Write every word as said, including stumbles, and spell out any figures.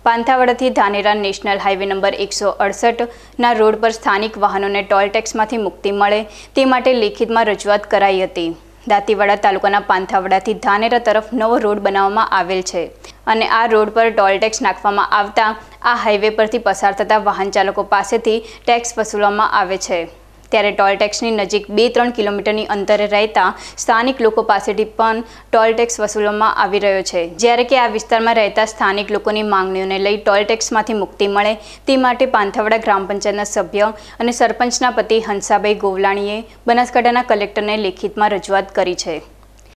પાંથાવાડાથી Dhanera national highway number એકસો અડસઠના road પર સ્થાનિક વાહનોને ટોલ ટેક્સમાંથી મુક્તિ મળે તે માટે લેખિતમાં રજૂઆત કરાઈ હતી। દાંતીવાડા તાલુકાના પાંથાવાડાથી ધાનેરા તરફ નવો રોડ બનાવવામાં આવેલ છે અને આ રોડ પર ટોલ ટેક્સ નાખવામાં આવતા આ હાઈવે પરથી પસાર થતા વાહન ચાલકો પાસેથી ટેક્સ વસૂલવામાં આવે છે। ત્યારે ટોલ ટેક્સની નજીક બે ત્રણ કિલોમીટરની અંતરે રહેતા સ્થાનિક લોકો પાસેથી પણ ટોલ ટેક્સ વસૂલવામાં આવી રહ્યો છે, જ્યારે કે આ વિસ્તારમાં રહેતા સ્થાનિક લોકોની માંગણીઓને લઈ ટોલ ટેક્સમાંથી મુક્તિ મળે તે માટે પાંથાવાડા ગ્રામ પંચાયતના સભ્ય અને સરપંચના પતિ હંસાભાઈ ગોવલાણીએ બનાસકાંઠાના કલેક્ટરને લેખિતમાં રજૂઆત કરી છે।